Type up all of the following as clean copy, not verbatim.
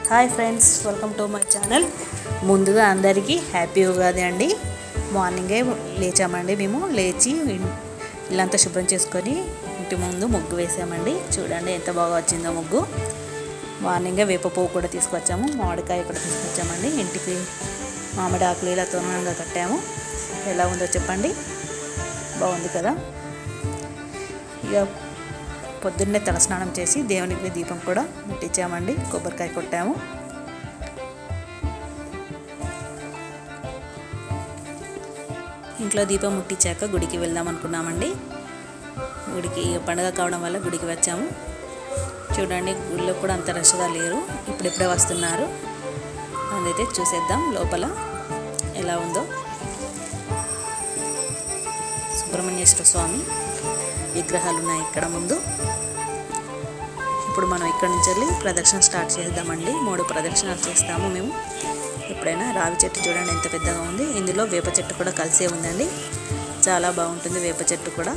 Hi friends, welcome to my channel. ముందుగా అందరికీ happy Ugadi అండి. మార్నింగే లేచామండి. మేము లేచి ఇల్లంతా శుభ్రం చేసుకొని ఇంటి ముందు ముగ్గు వేసామండి. చూడండి ఎంత బాగా వచ్చిందో ముగ్గు. మార్నింగే వేప పువ్వు కూడా తీసుకొచ్చాము, మామిడికాయ కూడా తీసుకొచ్చామండి. ఇంటికి మామిడి ఆకులు ఇలా తొందరగా కట్టాము. ఎలా ఉందో చెప్పండి, బాగుంది కదా. ఇక పొద్దున్నే తలస్నానం చేసి దేవునికి దీపం కూడా ముట్టించామండి. కొబ్బరికాయ కొట్టాము. ఇంట్లో దీపం ముట్టించాక గుడికి వెళ్దాం అనుకున్నామండి. గుడికి పండుగ కావడం వల్ల గుడికి వచ్చాము. చూడండి, గుడిలో కూడా అంత రష్గా లేరు, ఇప్పుడిప్పుడే వస్తున్నారు. అదైతే చూసేద్దాం లోపల ఎలా ఉందో. సుబ్రహ్మణ్యేశ్వర స్వామి విగ్రహాలు ఉన్నాయి ఇక్కడ ముందు. ఇప్పుడు మనం ఇక్కడ నుంచి వెళ్ళి ప్రదక్షిణ స్టార్ట్ చేద్దామండి. 3 ప్రదక్షిణాలు చేస్తాము మేము ఎప్పుడైనా. రావి చెట్టు చూడండి ఎంత పెద్దగా ఉంది. ఇందులో వేప చెట్టు కూడా కలిసే ఉందండి. చాలా బాగుంటుంది వేప చెట్టు కూడా.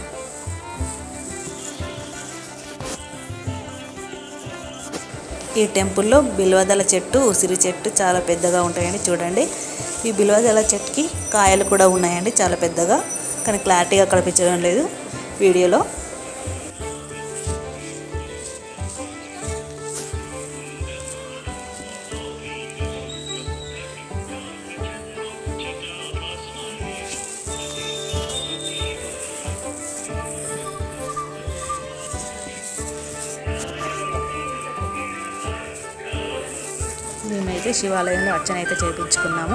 ఈ టెంపుల్లో బిల్వదల చెట్టు, ఉసిరి చెట్టు చాలా పెద్దగా ఉంటాయండి. చూడండి, ఈ బిల్వదల చెట్టుకి కాయలు కూడా ఉన్నాయండి చాలా పెద్దగా, కానీ క్లారిటీగా కనిపించడం లేదు వీడియోలో. మేమైతే శివాలయంలో అర్చన అయితే చేయించుకున్నాము.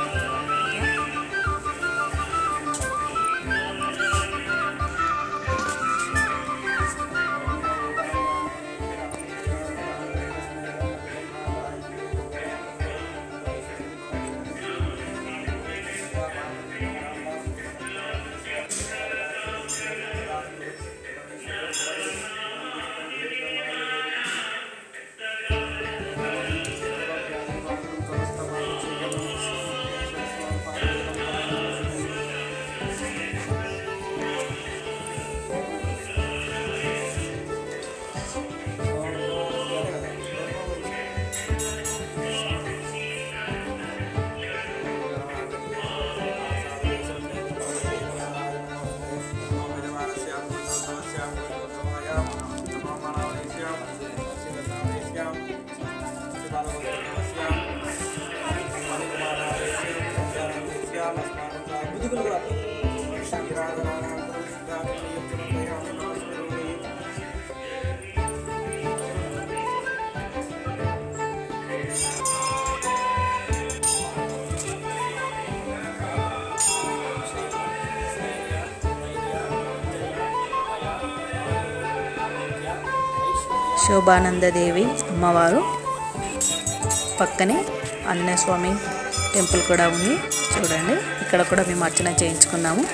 శోభానందదేవి అమ్మవారు పక్కనే ఆంజనేయ స్వామి టెంపుల్ కూడా ఉంది. చూడండి, ఇక్కడ కూడా మేము అర్చన చేయించుకున్నాము.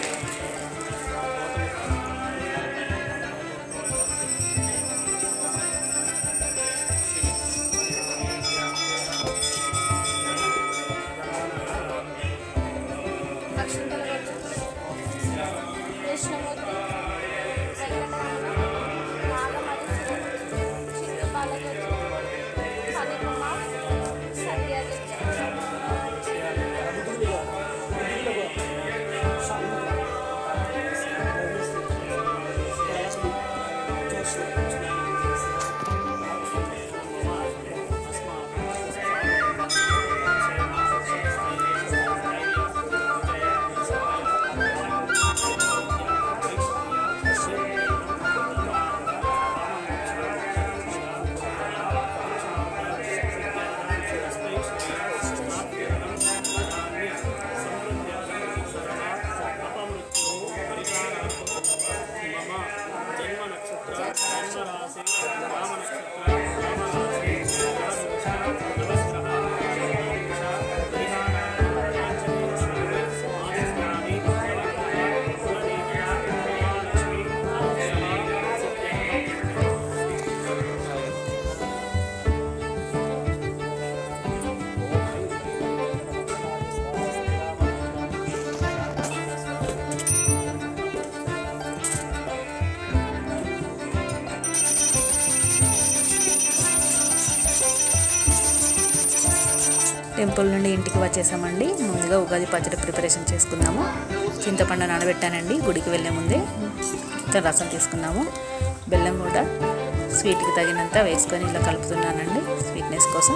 టెంపుల్ నుండి ఇంటికి వచ్చేసామండి. ముందుగా ఉగాది పచ్చడి ప్రిపరేషన్ చేసుకుందాము. చింతపండు నానబెట్టానండి గుడికి వెళ్ళే ముందే. ఇంకా రసం తీసుకున్నాము. బెల్లం కూడా స్వీట్కి తగినంత వేసుకొని ఇలా కలుపుతున్నానండి స్వీట్నెస్ కోసం.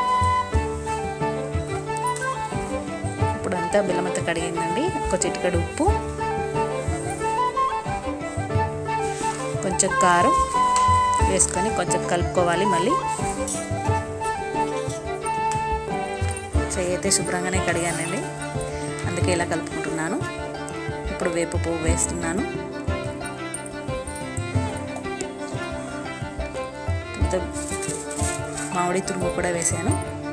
ఇప్పుడంతా బెల్లం అంతా కడిగిందండి. ఒక చిటికెడు ఉప్పు, కొంచెం కారం వేసుకొని కొంచెం కలుపుకోవాలి. మళ్ళీ చేయి అయితే శుభ్రంగానే కడిగానండి, అందుకే ఇలా కలుపుకుంటున్నాను. ఇప్పుడు వేప పువ్వు వేస్తున్నాను. మామిడి తురుము కూడా వేసాను.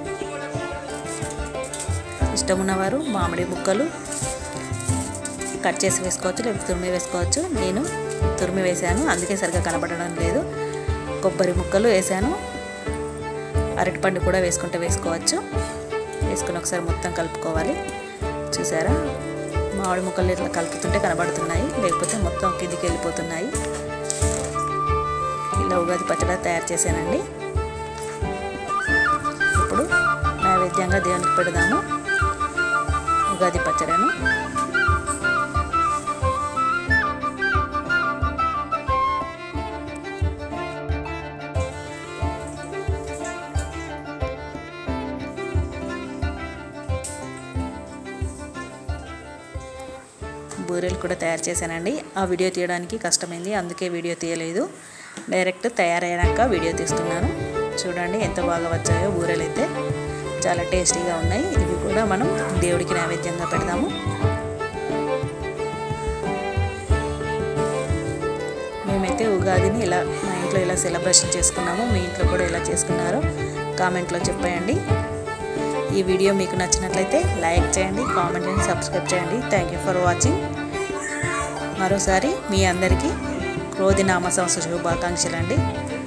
ఇష్టం ఉన్నవారు మామిడి ముక్కలు కట్ చేసి వేసుకోవచ్చు, లేకపోతే తురిమి వేసుకోవచ్చు. నేను తురిమి వేసాను, అందుకే సరిగ్గా కనబడడం లేదు. కొబ్బరి ముక్కలు వేసాను. అరటిపండు కూడా వేసుకుంటే వేసుకోవచ్చు. వేసుకొని ఒకసారి మొత్తం కలుపుకోవాలి. చూసారా, మామిడి ముక్కలు ఇట్లా కలుపుతుంటే కనబడుతున్నాయి, లేకపోతే మొత్తం కిందికి వెళ్ళిపోతున్నాయి. ఇలా ఉగాది పచ్చడి తయారు చేశానండి. ఇప్పుడు నైవేద్యంగా దేవునికి పెడదాము ఉగాది పచ్చడిను. బూరెలు కూడా తయారు చేశానండి. ఆ వీడియో తీయడానికి కష్టమైంది, అందుకే వీడియో తీయలేదు. డైరెక్ట్ తయారయ్యాక వీడియో తీస్తున్నాను. చూడండి ఎంత బాగా వచ్చాయో బూరెలు అయితే, చాలా టేస్టీగా ఉన్నాయి. ఇవి కూడా మనం దేవుడికి నైవేద్యంగా పెడదాము. మేమైతే ఉగాదిని ఇలా మా ఇంట్లో ఇలా సెలబ్రేషన్ చేసుకున్నాము. మీ ఇంట్లో కూడా ఎలా చేసుకున్నారో కామెంట్లో చెప్పండి. ఈ వీడియో మీకు నచ్చినట్లయితే లైక్ చేయండి, కామెంట్ చేయండి, సబ్స్క్రైబ్ చేయండి. Thank you for watching. మరోసారి మీ అందరికీ క్రోధినామ సంవత్సర శుభాకాంక్షలు అండి.